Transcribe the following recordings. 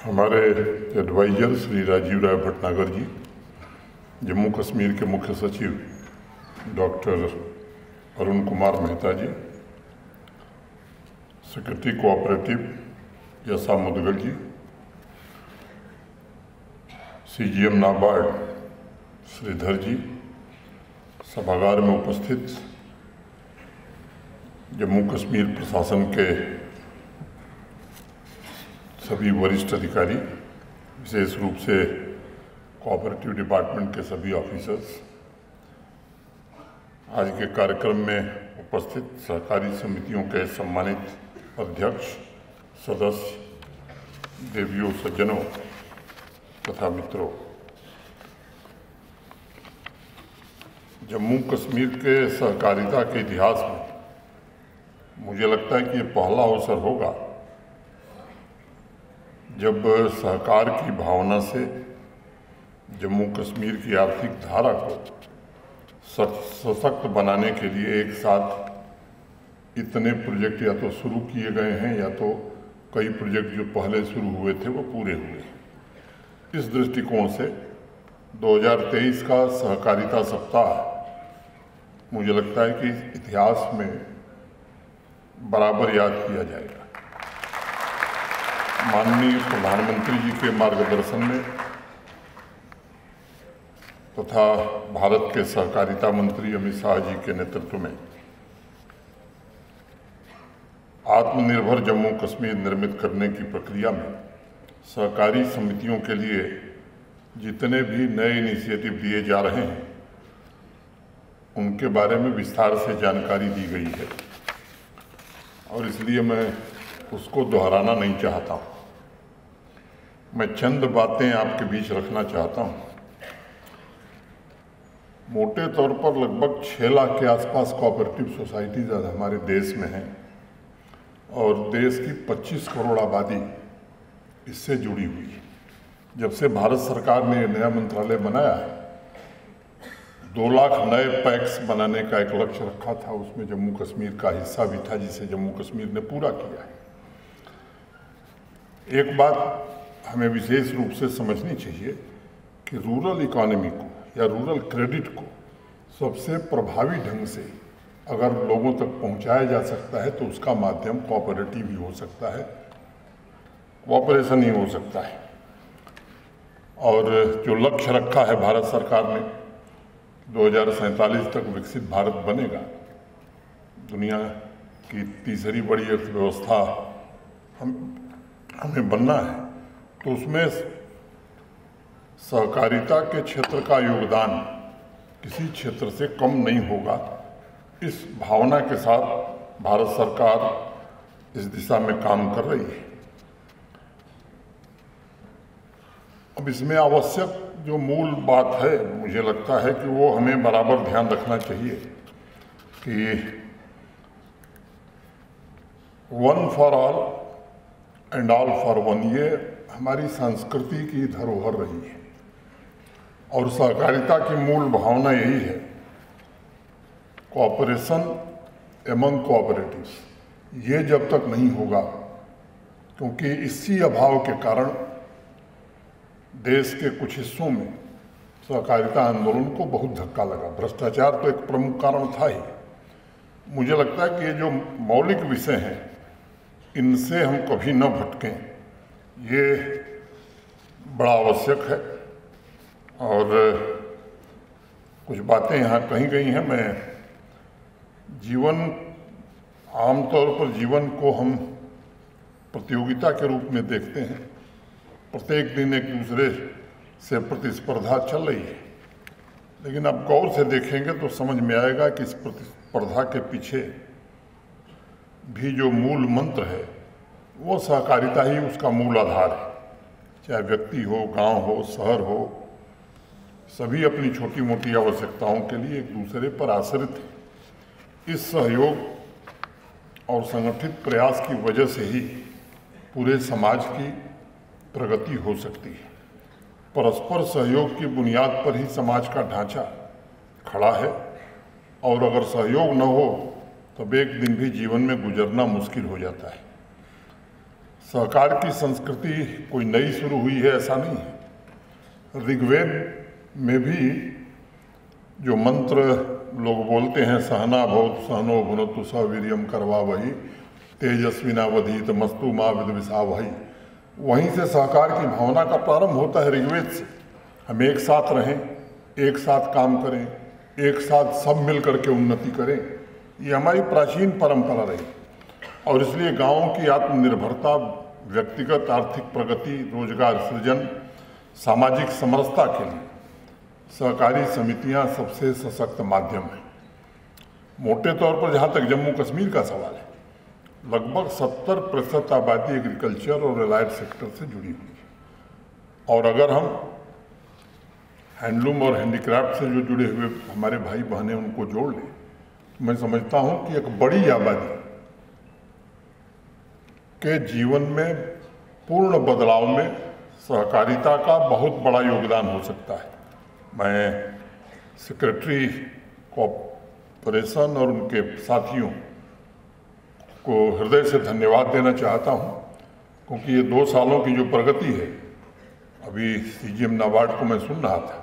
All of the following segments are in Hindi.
हमारे एडवाइजर श्री राजीव राय भटनागर जी, जम्मू कश्मीर के मुख्य सचिव doctor Arun Kumar Mehta ji, secretary cooperative Yasha Mudgal ji, CGM NABARD Sridhar ji, सभागार में उपस्थित जम्मू कश्मीर प्रशासन के सभी वरिष्ठ अधिकारी, विशेष रूप से कोऑपरेटिव डिपार्टमेंट के सभी ऑफिसर्स, आज के कार्यक्रम में उपस्थित सहकारी समितियों के सम्मानित अध्यक्ष, सदस्य, देवियों, सज्जनों तथा मित्रों। जम्मू कश्मीर के सहकारिता के इतिहास में मुझे लगता है कि ये पहला अवसर होगा जब सहकार की भावना से जम्मू कश्मीर की आर्थिक धारा को सशक्त बनाने के लिए एक साथ इतने प्रोजेक्ट या तो शुरू किए गए हैं या तो कई प्रोजेक्ट जो पहले शुरू हुए थे वो पूरे हुए। इस दृष्टिकोण से 2023 का सहकारिता सप्ताह मुझे लगता है कि इतिहास में बराबर याद किया जाएगा। माननीय प्रधानमंत्री जी के मार्गदर्शन में तथा भारत के सहकारिता मंत्री अमित शाह जी के नेतृत्व में आत्मनिर्भर जम्मू कश्मीर निर्मित करने की प्रक्रिया में सहकारी समितियों के लिए जितने भी नए इनिशिएटिव दिए जा रहे हैं उनके बारे में विस्तार से जानकारी दी गई है और इसलिए मैं उसको दोहराना नहीं चाहता हूँ। मैं चंद बातें आपके बीच रखना चाहता हूँ। मोटे तौर पर लगभग 6 लाख के आसपास कोऑपरेटिव सोसाइटीज आज हमारे देश में हैं और देश की 25 करोड़ आबादी इससे जुड़ी हुई है। जब से भारत सरकार ने नया मंत्रालय बनाया है, 2 लाख नए पैक्स बनाने का एक लक्ष्य रखा था, उसमें जम्मू कश्मीर का हिस्सा भी था जिसे जम्मू कश्मीर ने पूरा किया है। एक बात हमें विशेष रूप से समझनी चाहिए कि रूरल इकोनॉमी को या रूरल क्रेडिट को सबसे प्रभावी ढंग से अगर लोगों तक पहुंचाया जा सकता है तो उसका माध्यम कोऑपरेटिव ही हो सकता है, कोऑपरेशन ही हो सकता है। और जो लक्ष्य रखा है भारत सरकार ने 2047 तक विकसित भारत बनेगा, दुनिया की तीसरी बड़ी अर्थव्यवस्था हमें बनना है, तो उसमें सहकारिता के क्षेत्र का योगदान किसी क्षेत्र से कम नहीं होगा। इस भावना के साथ भारत सरकार इस दिशा में काम कर रही है। अब इसमें आवश्यक जो मूल बात है, मुझे लगता है कि वो हमें बराबर ध्यान रखना चाहिए कि one for all and all for one, ये हमारी संस्कृति की धरोहर रही है और सहकारिता की मूल भावना यही है, कोऑपरेशन एमंग कोऑपरेटिव्स। ये जब तक नहीं होगा, क्योंकि इसी अभाव के कारण देश के कुछ हिस्सों में सहकारिता आंदोलन को बहुत धक्का लगा। भ्रष्टाचार तो एक प्रमुख कारण था ही। मुझे लगता है कि ये जो मौलिक विषय हैं इनसे हम कभी न भटकें, ये बड़ा आवश्यक है। और कुछ बातें यहाँ कही गई हैं। मैं आमतौर पर जीवन को हम प्रतियोगिता के रूप में देखते हैं। प्रत्येक दिन एक दूसरे से प्रतिस्पर्धा चल रही है, लेकिन अब गौर से देखेंगे तो समझ में आएगा कि इस प्रतिस्पर्धा के पीछे भी जो मूल मंत्र है वो सहकारिता ही उसका मूल आधार है। चाहे व्यक्ति हो, गांव हो, शहर हो, सभी अपनी छोटी मोटी आवश्यकताओं के लिए एक दूसरे पर आश्रित है। इस सहयोग और संगठित प्रयास की वजह से ही पूरे समाज की प्रगति हो सकती है। परस्पर सहयोग की बुनियाद पर ही समाज का ढांचा खड़ा है और अगर सहयोग न हो तब एक दिन भी जीवन में गुजरना मुश्किल हो जाता है। सहकार की संस्कृति कोई नई शुरू हुई है ऐसा नहीं है। ऋग्वेद में भी जो मंत्र लोग बोलते हैं, सहना भवतु सहनो भुनक्तु सह वीर्यम करवावहै तेजस्विनावधीत मस्तु मा विद्विषावहै, वहीं से सहकार की भावना का प्रारंभ होता है, ऋग्वेद से। हम एक साथ रहें, एक साथ काम करें, एक साथ सब मिल करके उन्नति करें, ये हमारी प्राचीन परंपरा रही। और इसलिए गांवों की आत्मनिर्भरता, व्यक्तिगत आर्थिक प्रगति, रोजगार सृजन, सामाजिक समरसता के लिए सहकारी समितियां सबसे सशक्त माध्यम हैं। मोटे तौर पर जहां तक जम्मू कश्मीर का सवाल है, लगभग 70% आबादी एग्रीकल्चर और एलाइड सेक्टर से जुड़ी हुई है। और अगर हम हैंडलूम और हैंडीक्राफ्ट से जो जुड़े हुए हमारे भाई बहनें उनको जोड़ लें, तो मैं समझता हूं कि एक बड़ी आबादी के जीवन में पूर्ण बदलाव में सहकारिता का बहुत बड़ा योगदान हो सकता है। मैं सेक्रेटरी कॉर्पोरेशन और उनके साथियों को हृदय से धन्यवाद देना चाहता हूं, क्योंकि ये 2 सालों की जो प्रगति है, अभी सीजीएम नाबार्ड को मैं सुन रहा था,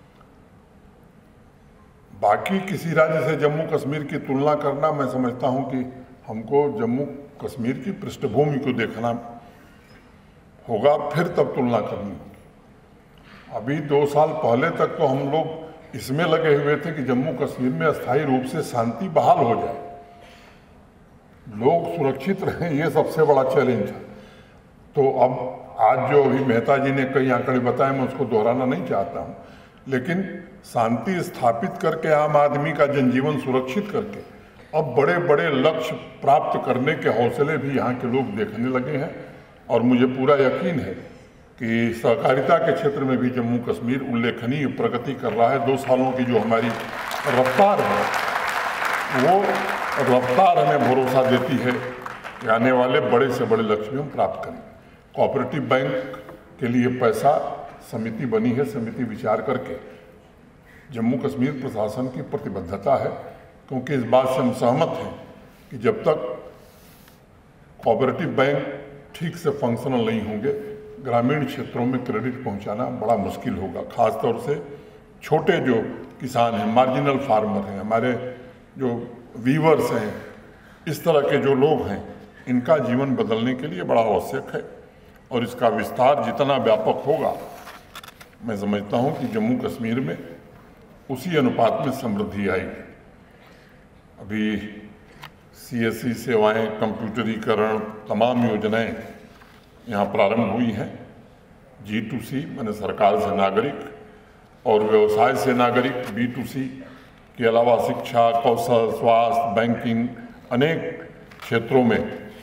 बाकी किसी राज्य से जम्मू कश्मीर की तुलना करना, मैं समझता हूं कि हमको जम्मू कश्मीर की पृष्ठभूमि को देखना होगा, फिर तब तुलना करनी होगी। अभी 2 साल पहले तक तो हम लोग इसमें लगे हुए थे कि जम्मू कश्मीर में अस्थायी रूप से शांति बहाल हो जाए, लोग सुरक्षित रहें, ये सबसे बड़ा चैलेंज है। तो अब आज जो अभी मेहता जी ने कई आंकड़े बताए, मैं उसको दोहराना नहीं चाहता हूँ, लेकिन शांति स्थापित करके, आम आदमी का जनजीवन सुरक्षित करके अब बड़े बड़े लक्ष्य प्राप्त करने के हौसले भी यहाँ के लोग देखने लगे हैं। और मुझे पूरा यकीन है कि सहकारिता के क्षेत्र में भी जम्मू कश्मीर उल्लेखनीय प्रगति कर रहा है। 2 सालों की जो हमारी रफ्तार है, वो रफ्तार हमें भरोसा देती है कि आने वाले बड़े से बड़े लक्ष्य भी हम प्राप्त करें। कोऑपरेटिव बैंक के लिए पैसा समिति बनी है, समिति विचार करके, जम्मू कश्मीर प्रशासन की प्रतिबद्धता है, क्योंकि इस बात से हम सहमत हैं कि जब तक कोऑपरेटिव बैंक ठीक से फंक्शनल नहीं होंगे, ग्रामीण क्षेत्रों में क्रेडिट पहुंचाना बड़ा मुश्किल होगा। खासतौर से छोटे जो किसान हैं, मार्जिनल फार्मर हैं, हमारे जो वीवर्स हैं, इस तरह के जो लोग हैं, इनका जीवन बदलने के लिए बड़ा आवश्यक है। और इसका विस्तार जितना व्यापक होगा, मैं समझता हूं कि जम्मू कश्मीर में उसी अनुपात में समृद्धि आएगी। अभी सीएससी सेवाएं, कंप्यूटरीकरण, तमाम योजनाएं यहाँ प्रारंभ हुई हैं। G2C माने सरकार से नागरिक और व्यवसाय से नागरिक, B2C के अलावा शिक्षा, कौशल, स्वास्थ्य, बैंकिंग, अनेक क्षेत्रों में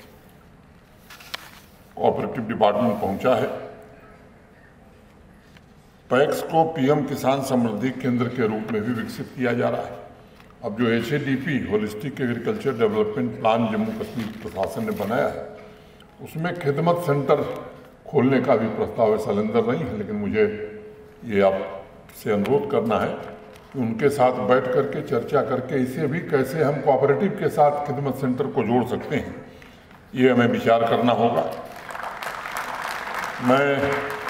कोऑपरेटिव डिपार्टमेंट पहुंचा है। पैक्स को पीएम किसान समृद्धि केंद्र के रूप में भी विकसित किया जा रहा है। अब जो HADP holistic agriculture development plan Jammu Kashmir प्रशासन ने बनाया है, उसमें खिदमत सेंटर खोलने का भी प्रस्ताव है। सलेंदर नहीं है, लेकिन मुझे ये आपसे अनुरोध करना है कि उनके साथ बैठ करके चर्चा करके इसे भी कैसे हम कोऑपरेटिव के साथ खिदमत सेंटर को जोड़ सकते हैं, ये हमें विचार करना होगा। मैं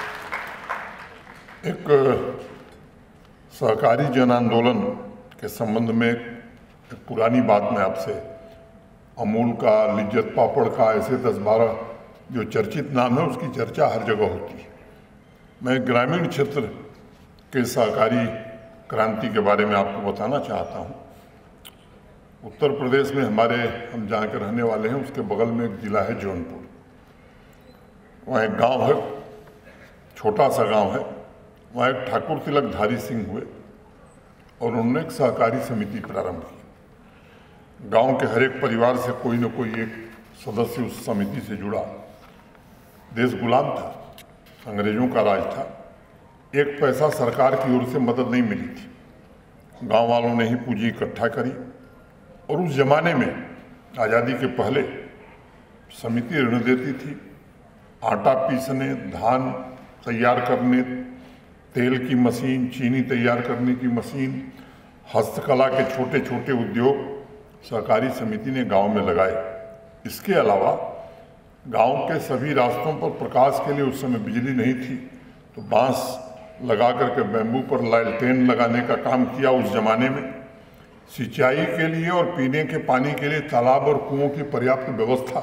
एक सहकारी जन आंदोलन के संबंध में एक पुरानी बात मैं आपसे, अमूल का, लिज्जत पापड़ का, ऐसे 10-12 जो चर्चित नाम है, उसकी चर्चा हर जगह होती है। मैं ग्रामीण क्षेत्र के सहकारी क्रांति के बारे में आपको बताना चाहता हूँ। उत्तर प्रदेश में हम जहाँ के रहने वाले हैं, उसके बगल में एक जिला है जौनपुर। वहाँ एक गांव है, छोटा सा गांव है। वहाँ एक ठाकुर तिलक धारी सिंह हुए और उन्होंने एक सहकारी समिति प्रारंभ की। गांव के हर एक परिवार से कोई न कोई एक सदस्य उस समिति से जुड़ा। देश गुलाम था, अंग्रेजों का राज था, एक पैसा सरकार की ओर से मदद नहीं मिली थी। गांव वालों ने ही पूंजी इकट्ठा करी और उस जमाने में, आज़ादी के पहले, समिति ऋण देती थी। आटा पीसने, धान तैयार करने, तेल की मशीन, चीनी तैयार करने की मशीन, हस्तकला के छोटे छोटे उद्योग सहकारी समिति ने गांव में लगाए। इसके अलावा गांव के सभी रास्तों पर प्रकाश के लिए उस समय बिजली नहीं थी, तो बांस लगा करके बैम्बू पर लालटेन लगाने का काम किया उस जमाने में। सिंचाई के लिए और पीने के पानी के लिए तालाब और कुओं की पर्याप्त व्यवस्था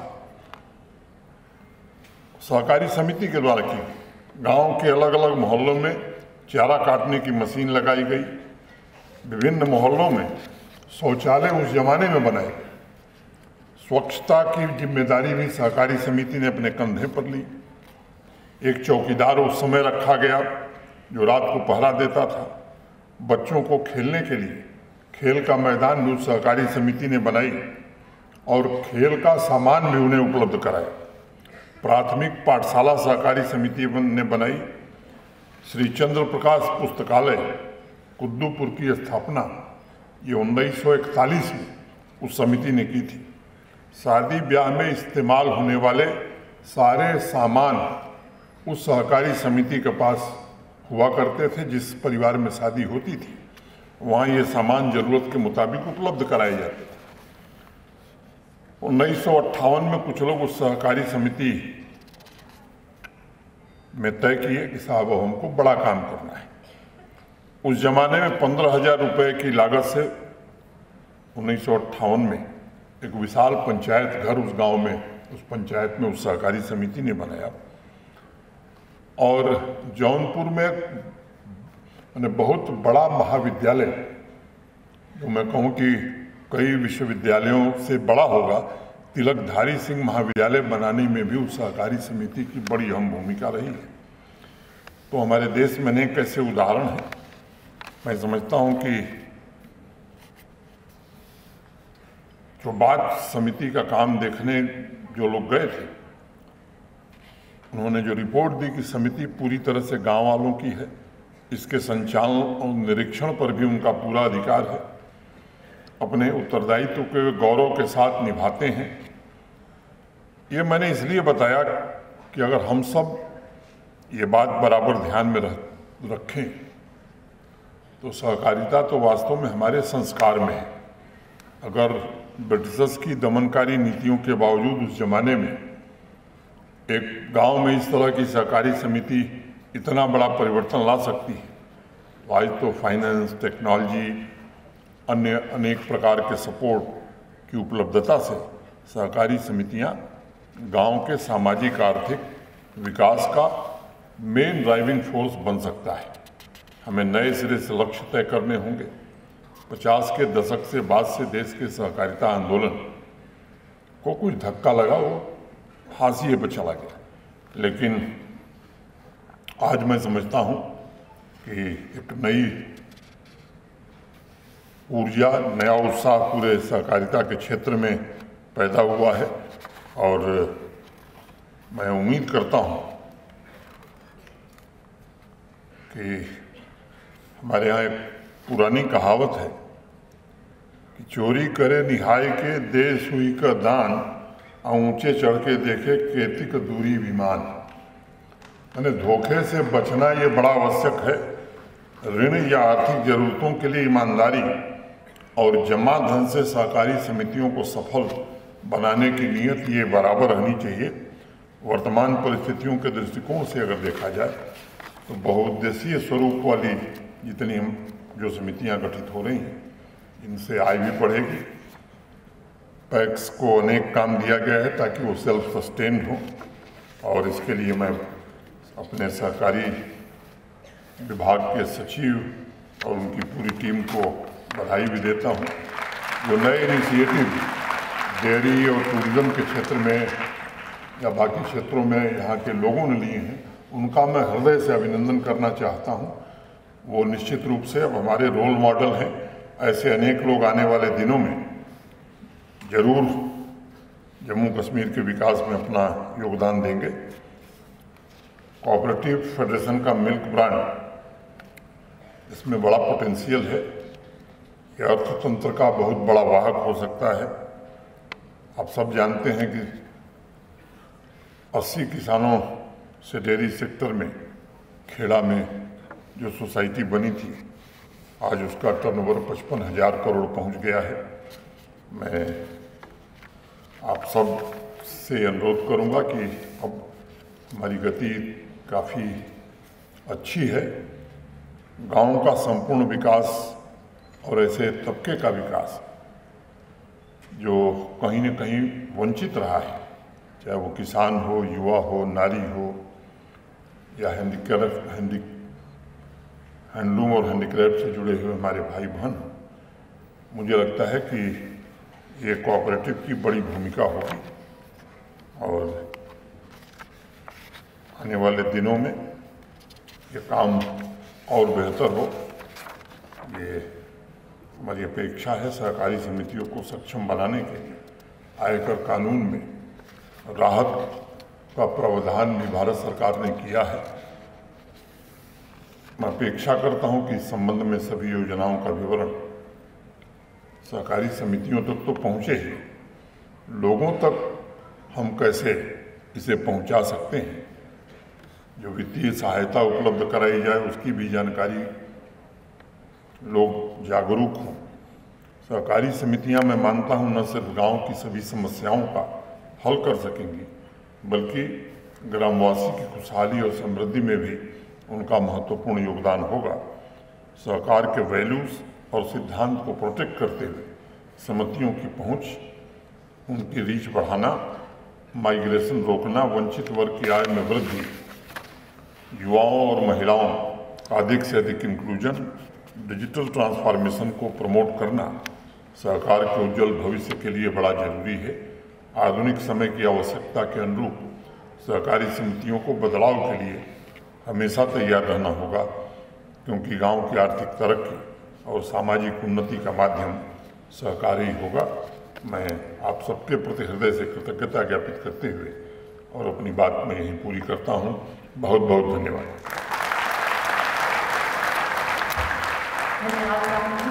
सहकारी समिति के द्वारा की। गांव के अलग अलग मोहल्लों में चारा काटने की मशीन लगाई गई। विभिन्न मोहल्लों में शौचालय उस जमाने में बनाए गए। स्वच्छता की जिम्मेदारी भी सहकारी समिति ने अपने कंधे पर ली। एक चौकीदार उस समय रखा गया जो रात को पहरा देता था। बच्चों को खेलने के लिए खेल का मैदान भी उस सहकारी समिति ने बनाई और खेल का सामान भी उन्हें उपलब्ध कराया। प्राथमिक पाठशाला सहकारी समिति ने बनाई। श्री चंद्र प्रकाश पुस्तकालय कुद्दूपुर की स्थापना ये 1941 में उस समिति ने की थी। शादी ब्याह में इस्तेमाल होने वाले सारे सामान उस सहकारी समिति के पास हुआ करते थे। जिस परिवार में शादी होती थी वहाँ ये सामान जरूरत के मुताबिक उपलब्ध कराए जाते थे। 1958 में कुछ लोग उस सहकारी समिति में तय किए कि साहब हमको बड़ा काम करना है। उस जमाने में 15,000 रुपये की लागत से 1958 में एक विशाल पंचायत घर उस गांव में, उस पंचायत में उस सहकारी समिति ने बनाया। और जौनपुर में बहुत बड़ा महाविद्यालय, जो मैं कहूँ कि कई विश्वविद्यालयों से बड़ा होगा, तिलकधारी सिंह महाविद्यालय बनाने में भी उस सहकारी समिति की बड़ी अहम भूमिका रही है। तो हमारे देश में अनेक ऐसे उदाहरण हैं। मैं समझता हूँ कि जो बात समिति का काम देखने जो लोग गए थे, उन्होंने जो रिपोर्ट दी कि समिति पूरी तरह से गांव वालों की है, इसके संचालन और निरीक्षण पर भी उनका पूरा अधिकार है, अपने उत्तरदायित्व के गौरव के साथ निभाते हैं। ये मैंने इसलिए बताया कि अगर हम सब ये बात बराबर ध्यान में रखें तो सहकारिता तो वास्तव में हमारे संस्कार में है। अगर ब्रिटिशर्स की दमनकारी नीतियों के बावजूद उस जमाने में एक गांव में इस तरह की सहकारी समिति इतना बड़ा परिवर्तन ला सकती है, तो आज तो फाइनेंस, टेक्नोलॉजी, अन्य अनेक प्रकार के सपोर्ट की उपलब्धता से सहकारी समितियां गांव के सामाजिक आर्थिक विकास का मेन ड्राइविंग फोर्स बन सकता है। हमें नए सिरे से लक्ष्य तय करने होंगे। 50 के दशक से बाद से देश के सहकारिता आंदोलन को कुछ धक्का लगा, वो हाशिए पर चला गया, लेकिन आज मैं समझता हूँ कि एक नई ऊर्जा, नया उत्साह पूरे सहकारिता के क्षेत्र में पैदा हुआ है। और मैं उम्मीद करता हूँ कि हमारे यहाँ एक पुरानी कहावत है कि चोरी करे निहाय के दे सुई का दान, ऊंचे चढ़ के देखे केतिक दूरी विमान। मैंने धोखे से बचना ये बड़ा आवश्यक है। ऋण या आर्थिक जरूरतों के लिए ईमानदारी और जमा धन से सहकारी समितियों को सफल बनाने की नीयत ये बराबर रहनी चाहिए। वर्तमान परिस्थितियों के दृष्टिकोण से अगर देखा जाए तो बहुउद्देशीय स्वरूप वाली जितनी जो समितियां गठित हो रही हैं, इनसे आय भी बढ़ेगी। पैक्स को अनेक काम दिया गया है ताकि वो सेल्फ सस्टेन हो, और इसके लिए मैं अपने सहकारी विभाग के सचिव और उनकी पूरी टीम को बधाई भी देता हूँ। जो नए इनिशिएटिव डेयरी और टूरिज्म के क्षेत्र में या बाकी क्षेत्रों में यहाँ के लोगों ने लिए हैं, उनका मैं हृदय से अभिनंदन करना चाहता हूँ। वो निश्चित रूप से अब हमारे रोल मॉडल हैं। ऐसे अनेक लोग आने वाले दिनों में जरूर जम्मू कश्मीर के विकास में अपना योगदान देंगे। कोऑपरेटिव फेडरेशन का मिल्क ब्रांड, इसमें बड़ा पोटेंशियल है। यह अर्थतंत्र का बहुत बड़ा वाहक हो सकता है। आप सब जानते हैं कि 80 किसानों से डेयरी सेक्टर में खेड़ा में जो सोसाइटी बनी थी, आज उसका टर्नओवर 55,000 करोड़ पहुंच गया है। मैं आप सब से अनुरोध करूंगा कि अब हमारी गति काफ़ी अच्छी है। गांव का संपूर्ण विकास और ऐसे तबके का विकास जो कहीं न कहीं वंचित रहा है, चाहे वो किसान हो, युवा हो, नारी हो या हैंडलूम और हैंडीक्राफ्ट से जुड़े हुए हमारे भाई बहन, मुझे लगता है कि ये कोऑपरेटिव की बड़ी भूमिका होगी और आने वाले दिनों में ये काम और बेहतर हो, ये हमारी अपेक्षा है। सहकारी समितियों को सक्षम बनाने के लिए आयकर कानून में राहत का प्रावधान भी भारत सरकार ने किया है। मैं अपेक्षा करता हूं कि इस संबंध में सभी योजनाओं का विवरण सहकारी समितियों तक तो पहुंचे ही, लोगों तक हम कैसे इसे पहुंचा सकते हैं, जो वित्तीय सहायता उपलब्ध कराई जाए उसकी भी जानकारी लोग जागरूक हों। सहकारी समितियां, मैं मानता हूं, न सिर्फ गांव की सभी समस्याओं का हल कर सकेंगी, बल्कि ग्रामवासी की खुशहाली और समृद्धि में भी उनका महत्वपूर्ण योगदान होगा। सरकार के वैल्यूज और सिद्धांत को प्रोटेक्ट करते हुए समितियों की पहुंच, उनकी रीच बढ़ाना, माइग्रेशन रोकना, वंचित वर्ग की आय में वृद्धि, युवाओं और महिलाओं का अधिक से अधिक इंक्लूजन, डिजिटल ट्रांसफॉर्मेशन को प्रमोट करना सरकार के उज्जवल भविष्य के लिए बड़ा जरूरी है। आधुनिक समय की आवश्यकता के अनुरूप सहकारी समितियों को बदलाव के लिए हमेशा तैयार रहना होगा, क्योंकि गांव की आर्थिक तरक्की और सामाजिक उन्नति का माध्यम सहकार ही होगा। मैं आप सबके प्रति हृदय से कृतज्ञता ज्ञापित करते हुए और अपनी बात मैं यहीं पूरी करता हूं। बहुत बहुत धन्यवाद।